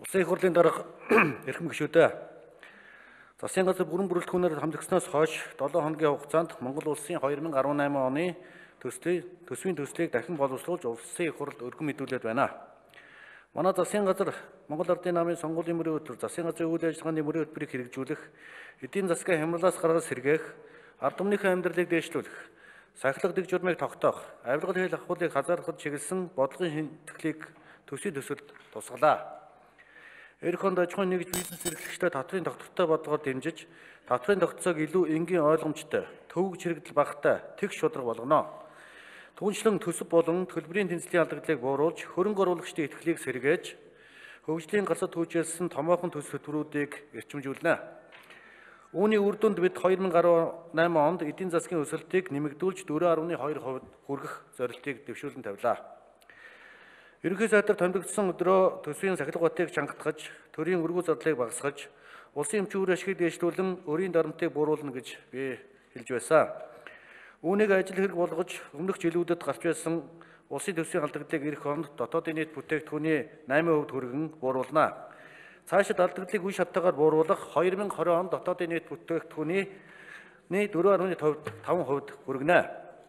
Улсын их хурлын дарга эрхэм гишүүдээ. Засгийн газар бүрэн бүрэлдэхүүнээр хамрагснаас хойш 7 хоногийн хугацаанд Монгол улсын 2018 оны төсвийн төслийг дахин боловсруулж улсын их хурлд өргөн мэдүүлээд байна. Манай засгийн газар Монгол Ардын намын сонгуулийн мөрийн өдөр засгийн газрын үйл ажиллагааны мөрийн хөтөлбөрийг хэрэгжүүлэх, эдийн засгийн хямралаас гаргаж сэргээх, ард түмнийхээ амьдралыг дээшлүүлэх, сахилга дэг журмыг тогтоох, авилгал хэл ахуулыг хазаарахад чиглэсэн бодлогын шинэтгэлийг төсвийн төсөлд тусгалаа. Эх хонд аж ахуйн нэгж бизнес эрхлэгчдээ татрын тогтвортой бодлогоор дэмжиж, татрын тогтцоог илүү энгийн ойлгомжтой, төвөг чирэгдэл багтай, тэгш шударга болгоно. Түүнчлэн төсөв болон төлбөрийн тэнцлийн алдагдлыг бууруулж, хөрөнгө оруулагчдын итгэлийг сэргээж, хөгжлийн галсад түүжүүлсэн томоохон төсөл хөтөлбөрүүдийг эрчимжүүлнэ. Үүний үр дүнд бид 2018 онд эдийн засгийн өсөлтийг нэмэгдүүлж 4.2% хүргэх зорилтыг дэвшүүлэн тавилаа. Ерөнхий сайдаар томилогдсон өдрөө төсвийн сахилга батыг чангатгаж, төрийн өргүү зардлыг багасгаж, улсын эмчийн үр ашгийг дээшлүүлэн өрийн дарамтыг бууруулна гэж би хэлж байсан. Үүнийг ажил хэрэг болгож, өмнөх жилүүдэд гарч байсан улсын төсвийн алдагдлыг эх хонд дотоодын нийт бүтээгдэхүүний 8% хүргэн бууруулна. Цаашид алдагдлыг үе шатаагаар бууруулах 2020 онд дотоодын нийт бүтээгдэхүүний 4.5% хүргэнэ.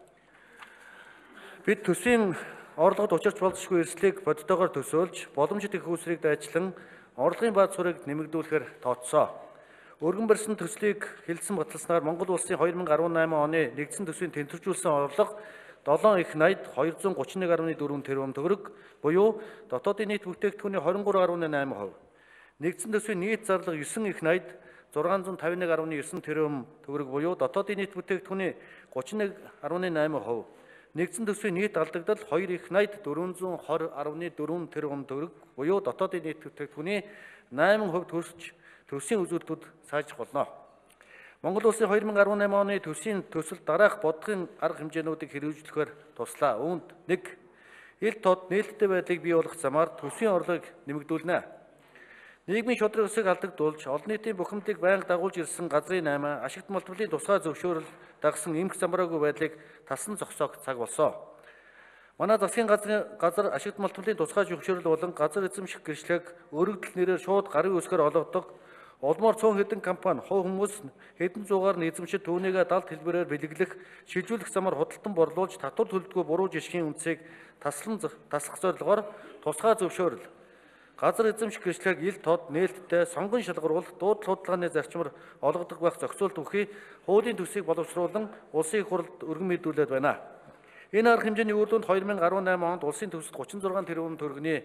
Бид төсвийн орлогод учирч болзошгүй эрсдлийг бодитоогоор төсөөлж, боломжит их үүсрийг дайчлан, орлогын бааз сурыг нэмэгдүүлэхээр тооцсон. Өргөн барьсан төслийг хэлсэн баталснаар Монгол улсын 2018 оны нэгдсэн төсвийн тэнцвэржүүлсэн орлого 7 их 80 231.4 тэрбум төгрөг, буюу дотоодын нийт бүтээгдэхүүний 23.8%. Нэгдсэн төсвийн нийт зарлага 9 их 80 651.9 тэрбум төгрөг, буюу дотоодын нийт бүтээгдэхүүний 31.8%. Нэгдсэн төсвийн нийт алдагдал 2 их 80 420.4 тэрбум төгрөг, буюу дотоодын нийт бүтээгдэхүүний 8% төрж төсвийн үзүүлэлтүүд сайжрах болно. Монгол улсын 2018 оны төсвийн төсөл дараах бодлогын арга хэмжээнүүдийг хэрэгжүүлэхээр туслаа. Үүнд 1. Ил тод нээлттэй байдлыг бий болгох замаар төсвийн орлогыг нэмэгдүүлнэ. Нийгмийн шудраг өсөйг алдагдуулж, олон нийтийн бухимдыг байнга дагуулж ирсэн газрын 8 ашигт малтбарын тусгай зөвшөөрөл дагсан эмх замбраагүй байдлыг тасан зогсоох цаг болсон. Манай засгийн газар ашигт малтбарын тусгай зөвшөөрөл болон газар эзэмших гэрчлэг өргөдөл нэрээр шууд гарын үсгээр олгодог улмаар цөөн хэдэн компани, хувь хүмүүс хэдэн зуугаар нь эзэмшиж түүнийгээ далд хэлбэрээр бэлэглэх, шилжүүлэх замаар худалдан борлуулж, татвар төлөлтгүй буруу жишгийн үнцийг таслах зорилгоор тусгай зөвшөөрөл, газар эзэмших гэрчлэг ил тод нээлттэй сонгон шалгаруулах, дуудлага судалгааны зарчмаар олгодог байх зохицуулт өгөхий хуулийн төсвийг боловсруулан улсын их хурлд өргөн мэдүүлээд байна. Энэ арга хэмжээний үр дүнд 2018 онд улсын төсөлд 36 тэрбум төгрөгийн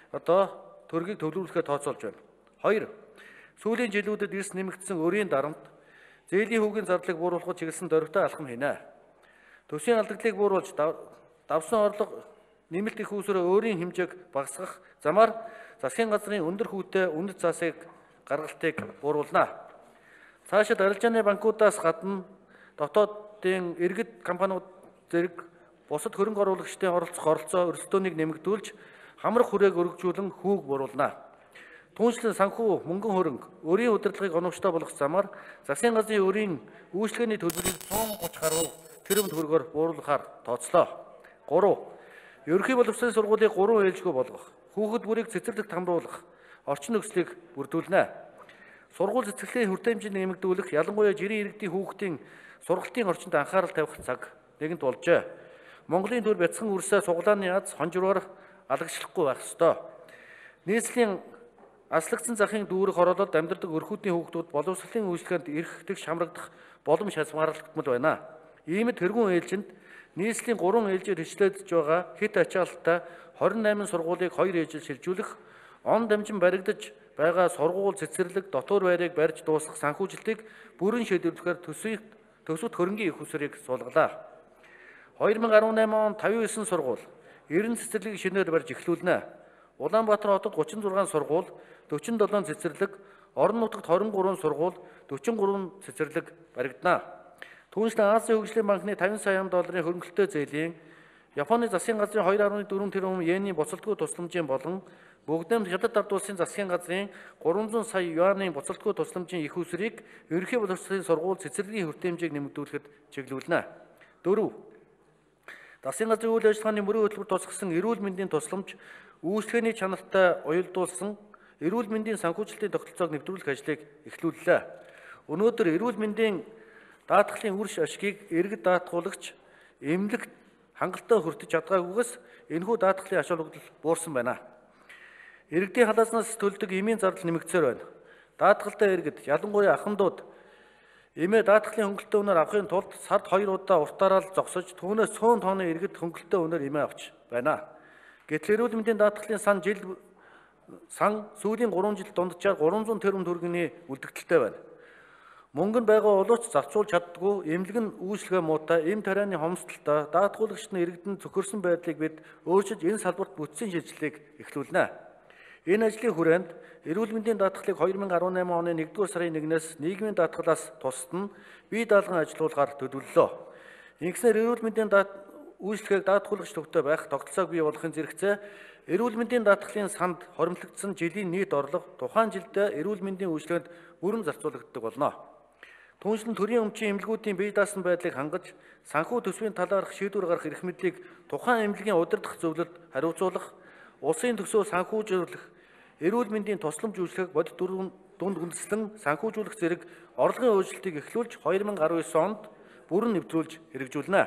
төргийг төлөвлөхөд тооцоолж байна. 2. Сүүлийн жилүүдэд эрс нэмэгдсэн өрийн дарамт, зээлийн хүүгийн зардлыг бууруулахад чиглэсэн дөрвтэй алхам хийнэ. Төсвийн алдагдлыг бууруулж давсан орлого нэмэлт их үүсвэрээ өөрийн хэмжээг багасгах замаар засгийн газрын өндөр хүүтэй үнэт цаасыг гаргалтыг бууруулна. Цаашид арилжааны банкудаас гадна дотоодын иргэд компаниуд зэрэг бусад хөрөнгө оруулагчдын оролцоо өрсөлдөөнийг нэмэгдүүлж, хамрах хүрээг өргөжүүлэн хүүг бууруулна. Түүнчлэн санхүү мөнгөн хөрөнгө, өрийн удирдлагыг оновчтой болгох замаар засгийн газрын өрийн үйлчлэгээний төлбөрийг 130 гаруй тэрбум төгрөгөөр бууруулахаар тооцлоо. 3. Ерөнхий боловсролын сургуулийг 3 ээлжгүй болгох, хүүхэд бүрийг цэцэрлэгт хамруулах, орчин нөхцөлийг бүрдүүлнэ. Сургууль цэцэрлэгийн хүртээмжийг нэмэгдүүлэх, ялангуяа жирийн иргэдийн хүүхдийн сургалтын орчинд анхаарал тавих цаг нэгэнт болжээ. Монголын төр бяцхан үрсээ суглааны аз хонжроор алагчлахгүй байх ёстой. Нийслэлийн аслагдсан захын дүүрэх оролцоод амьдардаг өрхүүдийн хүүхдүүд боловсролын үйлчлэгэнд эрх тэгш хамрагдах боломж хязгаарлагдмал байна. Иймд тэргүүн ээлжинд нийслэлийн 3 ээлжээр хичээлж байгаа хэт ачаалттай 28 сургуулийг 2 ээлжид шилжүүлэх, он дамжин баригдаж байгаа сургууль цэцэрлэг дотор байрыг барьж дуусгах санхүүжилтийг бүрэн шийдвэрлэхээр төсөвт хөрөнгийн их усрыг суулгалаа. 2018 он 59 сургууль 90 цэцэрлэгийг шинээр барьж эхлүүлнэ. Улаанбаатар хотод 36 сургууль, 47 цэцэрлэг, орон нутагт 23 сургууль, 43 цэцэрлэг баригдана. Түүнчлэн Азийн хөгжлийн банкны 50 сая долларын хөрөнгөлтэй зээлийн, Японы засгийн газрын 2.4 тэрбум йений буцалтгүй тусламжийн болон бүгднэмт хятад ард улсын засгийн газрын 300 сая юаний буцалтгүй тусламжийн их усрыг ерөнхий боловсролын сургууль цэцэрлэгийн хүртээмжийг нэмэгдүүлэхэд чиглүүлнэ. 4. Засгийн газрын үйл ажиллагааны мөрийн хөтөлбөр тусгасан эрүүл мэндийн тусламж, үйлчлэгээний чанартай уялдуулсан эрүүл мэндийн санхүүжилтийн тогтолцоог нэвтрүүлэх ажлыг эхлүүллээ. Өнөөдөр эрүүл мэндийн даатгалын үр ашгийг иргэд даатгуулагч эмнэлэгт хангалттай хүртэж чадгаагүйгээс энэхүү даатгалын ач холбогдол буурсан байна. Иргэдийн халааснаас төлдөг эмийн зардал нэмэгдсээр байна. Даатгалтай иргэд, ялангуяа ахмадууд эмээ даатгалын хөнгөлөлтөө үнээр авахын тулд сард 2 удаа уртаараа л зогсож түүнээс цөөн тооны иргэд хөнгөлөлтөө үнээр эмээ авч байна. Гэтэл эрүүл мэндийн даатгалын сан сүүлийн 3 жил дунджаар 300 тэрбум төгрөгийн үлдэгдэлтэй байна. Мөнгө нь байгаа боловч зарцуулж чаддгүй, эмнэлэг нь үйлчлэгээ муутай, эм тарианы хомсдолтой, даатгуулагч нь иргэдэнд зөвхөрсөн байдлыг бид өөрчилж энэ салбарт бүтцийн шийдлийг эхлүүлнэ. Энэ ажлын хүрээнд эрүүл мэндийн даатгалыг 2018 оны 1-р сарын 1-ээс нийгмийн даатгалаас тусад нь бие даалган ажилуулгаар төлөвлөлөө. Ингэснээр эрүүл мэндийн үйлчлэгийг даатгуулагч төвтэй байх тогтолцоог бий болгохын зэрэгцээ эрүүл мэндийн даатгалын санд хоримтлогдсон жилийн нийт орлого тухайн жилдээ эрүүл мэндийн үйлчлэгэнд бүрэн зарцуулагддаг болно. Түүнчлэн төрийн өмчийн эмнэлгүүдийн бие даасан байдлыг хангаж, санхүү төсвийн талаарх шийдвэр гаргах эрх мэдлийг тухайн эмнэлгийн удирдах зөвлөлд хариуцуулах, улсын төсөө санхүүжүүлэх, эрүүл мэндийн тусламж үйлчлэгийг бодит дунд үндэслэн санхүүжүүлэх зэрэг орлогын өөрчлөлтийг эхлүүлж 2019 онд бүрэн нэвтрүүлж хэрэгжүүлнэ.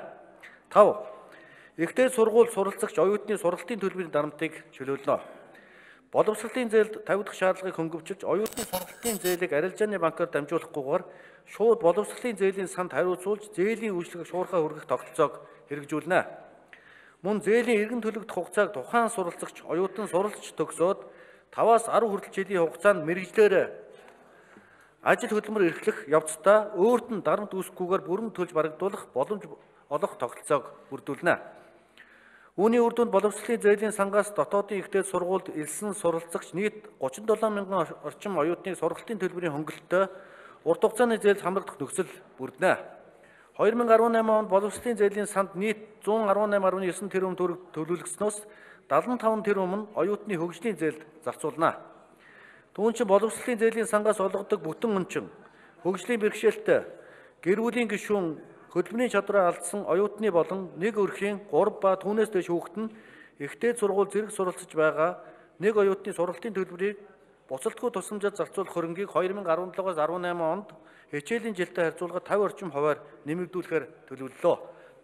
5. Ихтэй сургууль суралцагч оюутны сургалтын төлбөрийн дарамтыг чөлөөлнө. Боловсролын зээлд 50 дахь шаардлагыг хөнгөвчилж, оюутны сургалтын зээлийг арилжааны банкаар дамжуулахгүйгээр шууд боловсролын зээлийн санд хариуцуулж, зээлийн үйлчлэгийг шуурхай хүргэх тогтолцоог хэрэгжүүлнэ. Мөн зээлийн эргэн төлөгдөх хугацааг тухайн суралцагч оюутан суралцж төгсөөд 5-аас 10 хүртэл жилийн хугацаанд мэргэжлээр ажил хөдөлмөр эрхлэх явцдаа өөрт нь дарамт үүсэхгүйгээр бүрэн төлж барагдуулах боломж олох тогтолцоог бүрдүүлнэ. Үүний үр дүнд боловсролын зээлийн сангаас дотоодын ихтэй сургуульд элсэн суралцагч нийт 37 мянган орчим оюутныг сургалтын төлбөрийн хөнгөлөлтөд урт хугацааны зээлд хамрагдах нөхцөл бүрднэ. 2018 онд боловсролын зээлийн санд нийт 118.9 тэрбум төгрөг төлөвлөгдснөөс 75 тэрбум нь оюутны хөгжлийн зээлд зарцуулна. Түүнчлэн боловсролын зээлийн сангаас олгодог бүтэн өнчин, хөгжлийн бэрхшээлтэй, гэр бүлийн гишүүн, хөдөлмөрийн чадвараа алдсан оюутны болон нэг өрхийн 3 ба түүнээс дээш хүүхэд нь ихтэй сургууль зэрэг суралцж байгаа нэг оюутны сургалтын төлбөрийг буцалтгүй тусламжаар зарцуулах хөрөнгийг 2017-аас 18 онд хичээлийн жилдээ харьцуулахад 50 орчим хувиар нэмэгдүүлэхээр төлөвлөлөө.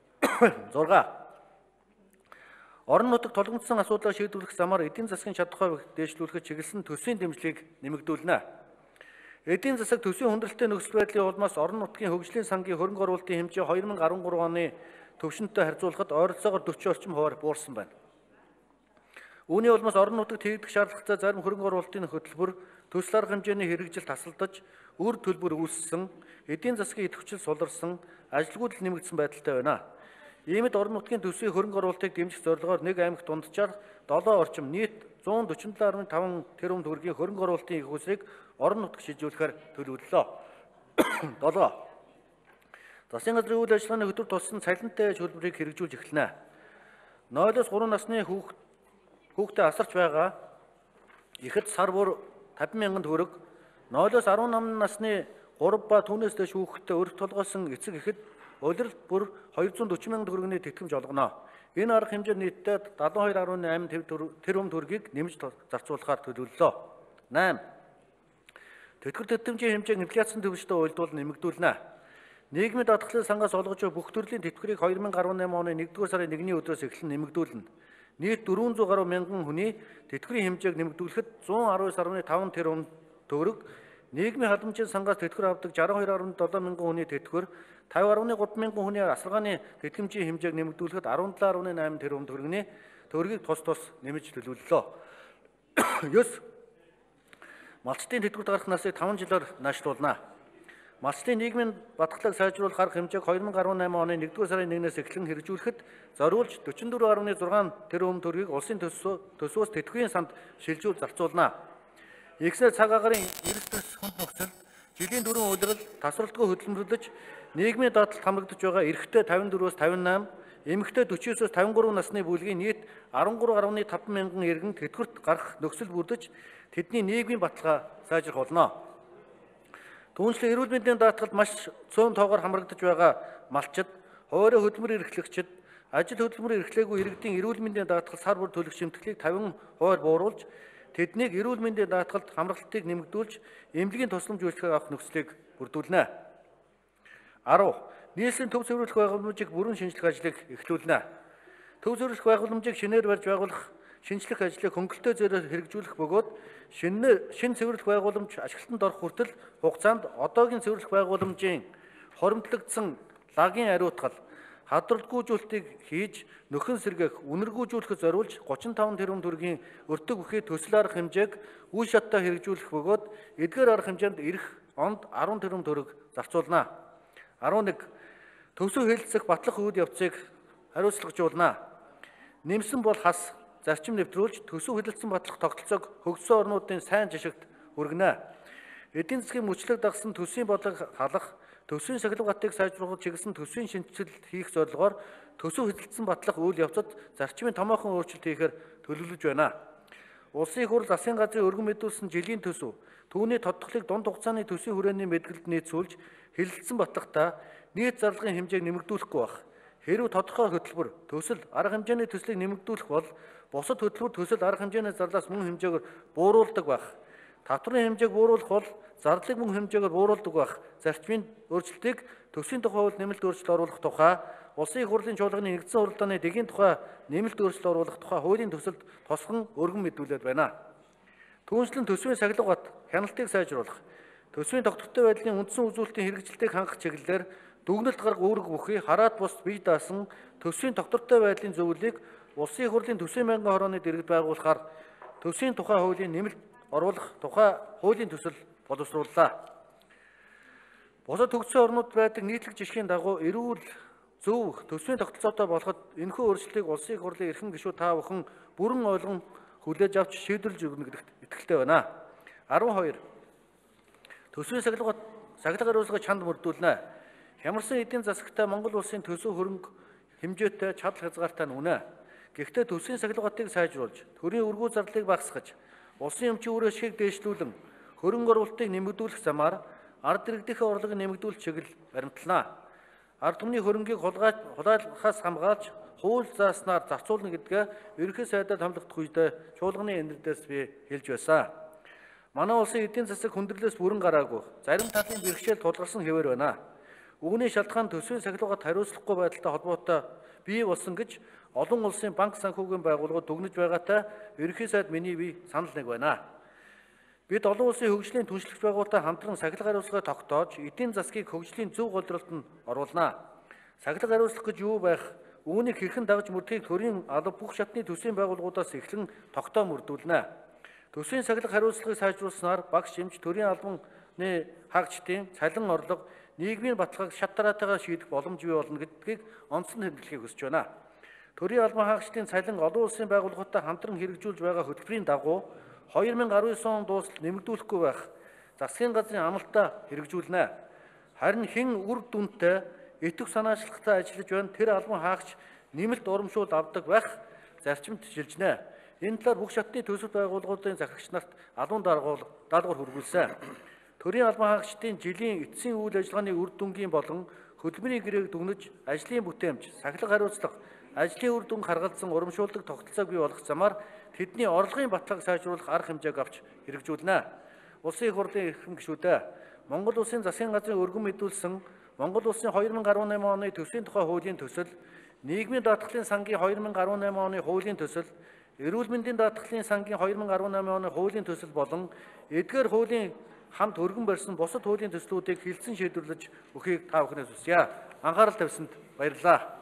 6. Орон нутаг тулгымдсан асуудлаа шийдвэрлэх замаар эдийн засгийн чадхуйг дээшлүүлэхэд чиглэсэн төсвийн дэмжлэгийг нэмэгдүүлнэ. Эдийн засаг төсвийн хүндрэлтэй нөхцөл байдлын улмаас орон нутгийн хөгжлийн сангийн хөрөнгө оруулалтын хэмжээ 2013 оны төвшөнтэй харьцуулахад ойролцоогоор 40 орчим хувиар буурсан байна. Үүний улмаас орон нутагт хийгдэх шаардлагатай зарим хөрөнгө оруулалтын хөтөлбөр төсөл арга хэмжээний хэрэгжил тасалдаж, үр төлбөр үүссэн, эдийн засгийн идэвхжил суларсан, ажилгүйдэл нэмэгдсэн байдалтай байна. Иймд орон нутгийн төсвийн хөрөнгө оруулалтыг дэмжих зорилгоор нэг аймагт дунджаар 7 орчим нийт 147.5 тэрбум төгрөгийн хөрөнгө оруулалтын их усрыг орон нутагт шилжүүлэхээр төлөвлөлөө. 7. Засгийн газрын үйл ажиллагааны хөтөлбөр туссан цалинтай хөлбөрийг хэрэгжүүлж эхэлнэ. 0-оос 3 насны хүүхдээ асарч байгаа ихэд сар бүр 50 мянган төгрөг, 0-оос 18 насны 3 ба түүнээс дээш хүүхэдтэй өрх толгойсон эцэг ихэд улиралд бүр 240 мянган төгрөгийн тэтгэмж олгоно. Энэ арга хэмжээ нийтдээ 72.8 тэрбум төгрөгийг нэмж зарцуулахаар төлөвлөлөө. 8. Тэтгэвэр тэтгэмжийн хэмжээг инфляцийн түвшинтэй уялдуул нэмэгдүүлнэ. Нийгмийн даатгалын сангаас олгож буй бүх төрлийн тэтгэврийг 2018 оны 1-р сарын 1-ний өдрөөс эхлэн нэмэгдүүлнэ. Нийт 400 гаруй мянган хүний тэтгэврийн хэмжээг нэмэгдүүлэхэд 119.5 тэрбум төгрөг, нийгмийн халамжийн сангаас тэтгэвэр авдаг 62.7 мянган хүний тэтгэвэр, 50.3 мянган хүний асаргааны тэтгэмжийн хэмжээг нэмэгдүүлэхэд 17.8 тэрбум төгрөгийг тус нэмж төлөвлөлөө. 9. Малчтын тэтгэврт гарах насыг 5 жилээр наашлуулна. Малчтын нийгмийн батгалгааг сайжруулах арга хэмжээг 2018 оны 1-р сарын 1-ээс эхлэн хэрэгжүүлэхэд зориулж 44.6 тэрбум төгрөгийг улсын төсвөөс тэтгэврийн санд шилжүүл зарцуулна. Игснэр цаг агарын эрсдэл хүнд нөхцөл, жилийн дөрвөн улирал, тасралтгүй хөдөлмөрлөж, нийгмийн даатгалд хамрагдаж байгаа эрэгтэй 54-өөс 58, эмэгтэй 49-өөс 53 насны бүлгийн нийт 13.5 мянган иргэн тэтгэврт гарах нөхцөл бүрдэж, тэдний нийгмийн баталгаа сайжрах болно. Түүнчлэн эрүүл мэндийн даатгалд маш цөөн тоогоор хамрагдаж байгаа малчид, хуваарь хөдөлмөр эрхлэгчид, ажил хөдөлмөр эрхлээгүй иргэдийн эрүүл мэндийн даатгал сар бүр төлөх шимтгэлийг 50% бууруулж, тэднийг эрүүл мэндийн даатгалд хамралтыг нэмэгдүүлж, эмнэлгийн тусламж үйлчлэгийг авах нөхцөлийг бүрдүүлнэ. 10. Нийслэлийн төв зөвлөх байгууламжийг бүрэн шинжлэх ажлыг эхлүүлнэ. Төв зөвлөх байгууламжийг шинээр барьж байгуулах шинжлэх ажлыг хөнгөлөлтөө зөрөөр хэрэгжүүлэх бөгөөд шинэ цэвэрлэх байгууламж ашиглалтанд орох хүртэл хугацаанд одоогийн цэвэрлэх байгууламжийн хоримтлагдсан лагийн ариутгал, хадралгүйжүүлэлтийг хийж нөхөн сэргээх, үнэргүйжүүлэхэд зориулж 35 тэрбум төгрөгийн өртөг бүхий төсөл арга хэмжээг үе шаттай хэрэгжүүлэх бөгөөд эдгээр арга хэмжээнд эх онд 10 тэрбум төгрөг зарцуулна. 11. Төсөв хэлэлцэх батлах үйл явцыг хариуцлагажуулна. Нэмсэн бол хас зарчим нэвтрүүлж төсөв хэлэлцэн батлах тогтолцоог хөгжсөн орнуудын сайн жишгт хүргэнэ. Эдийн засгийн мөчлөг дагсан төсвийн бодлогыг халах, төсвийн сахилгатыг сайжруулахад чиглэсэн төсвийн шинжилэл хийх зорилгоор төсөв хэлэлцэн батлах үйл явцад зарчмын томоохон өөрчлөлт хийхээр төлөвлөж байна. Улсын их хурл засгийн газрын өргөн мэдүүлсэн жилийн төсөв, түүний тодтголыг дунд хугацааны төсвийн хүрээний мэдгэлд нийцүүлж хэлэлцэн батлахдаа нийт зарлагын хэмжээг нэмэгдүүлэхгүй байх. Хэрв тодорхой хөтөлбөр, төсөл, арга хэмжээний төслийг нэмэгдүүлэх бол бусад хөтөлбөр, төсөл, арга хэмжээний зарлаас мөн хэмжээгээр бууруулдаг байх. Татврын хэмжээг бууруулах бол зарлыг мөн хэмжээгээр бууруулдаг байх. Зарчмын өөрчлөлтийг төсвийн тухай хууль нэмэлт өөрчлөлт оруулах тухай, улсын их хурлын чуулганы нэгдсэн хуралдааны дэгийн тухай нэмэлт өөрчлөлт оруулах тухай хуулийн төсөлд тосгон өргөн мэдүүлээд байна. Түүнчлэн төсвийн сахилга бат хяналтыг сайжруулах, төсвийн тогтвортой байдлын үндсэн үзүүлэлтийн хэрэгжилтийг хангах чиглэлээр дүгнэлт гарга үүрэг бүхий хараад бус бие даасан төсвийн тогтвортой байдлын зөвлөлийг улсын их хурлын төсвийн байнгын хорооны дэргэд байгуулахаар төсвийн тухай хуулийн нэмэлт оруулах тухай хуулийн төсөл боловсрууллаа. Бусад хөгжсөн орнууд байдаг нийтлэг жишгийн дагуу эрүүл, зөв, төсвийн тогтолцоотой болоход энэхүү өөрчлөлтийг улсын их хурлын эрхэм гишүүд та бүхэн бүрэн ойлгон хүлээж авч шийдвэрлэж өгнө гэдэгт итгэлтэй байна. 12. Төсвийн сахилга хариуцлагыг чанд мөрдүүлнэ. Хямарсан эдийн засагтай Монгол улсын төсөв хөрөнгө хэмжээтэй чадал хязгаартай үнэ. Гэхдээ төсвийн сахилгатыг сайжруулж, төрийн өргүү зарлыг багасгаж, улсын өмчийн үр ашгийг дээшлүүлэн, хөрөнгө оруулалтыг нэмэгдүүлэх замаар ард иргэдийнхээ орлогыг нэмэгдүүлэх чиглэл баримтлана. Ард түмний хөрөнгийг хулгайлахаас хамгаалж, хууль зааснаар зарцуулна гэдгээ ерөнхий сайдаар томилогдох үедээ чуулганы энэрдээс би хэлж байсан. Манай улсын эдийн засаг хүндрэлээс бүрэн гараагүй, зарим талын бэрхшээл тулгарсан хэвээр байна. Үүний шалтгаан төсвийн сахилгад хариуцлахгүй байдалтай холбоотой бий болсон гэж олон улсын банк санхүүгийн байгууллагууд дүгнэж байгаатай ерөнхий сайд миний бие санал нэг байна. Бид олон улсын хөгжлийн түншлэх байгууллагатай хамтран сахилга хариуцлагыг тогтоож, эдийн засгийг хөгжлийн зөв голдролд нь оруулнаа. Сахилга хариуцлага гэж юу байх? Үүнийг хэрхэн дагаж мөрдөхийг төрийн алба бүх шатны төсвийн байгууллагуудаас эхлэн тогтоо мөрдүүлнэ. Төсвийн сахилга хариуцлагыг сайжруулснаар багш эмч, төрийн албаны хаагчдын цалин орлого, нийгмийн баталгааг шат тараатайгаар шийдэх боломж бий болно гэдгийг онцлон тэмдэглэхийг хүсэж байна. Төрийн албан хаагчдын цалин олон улсын байгууллагуудтай хамтран хэрэгжүүлж байгаа хөтөлбөрийн дагуу 2019 он дуустал нэмэгдүүлэхгүй байх засгийн газрын амлалтаа хэрэгжүүлнэ. Харин хэн үр дүнтэй этэх санаачлагтай ажиллаж байна, тэр албан хаагч нэмэлт урамшуул авдаг байх зарчимд шилжнэ. Энэ талаар бүх шатны төсөл байгууллагуудын захирагч нарт алуун даалгавар хүргүүлсэн. Төрийн албан хаагчдын жилийн эцсийн үйл ажиллагааны үр дүнгийн болон хөдөлмөрийн гэрээг дүгнэж, ажлын бүтээмж, сахилга хариуцлага, ажлын үр дүн харгалзан урамшуулдаг тогтолцоог бий болгох замаар тэдний орлогын баталгааг сайжруулах арга хэмжээг авч хэрэгжүүлнэ. Улсын их хурлын эрхэм гишүүдээ Монгол улсын засгийн газрын өргөн мэдүүлсэн Монгол улсын 2018 оны төсвийн тухай хуулийн төсөл, нийгмийн даатгалын сангийн 2018 оны хуулийн төсөл, эрүүл мэндийн даатгалын сангийн 2018 оны хуулийн төсөл болон эдгээр хуулийн хамт өргөн барьсан бусад хуулийн төслүүдийг хэлсэн шийдвэрлэж өгөхийг та бүхнээс хүсье. Анхаарал тавьсанд баярлалаа.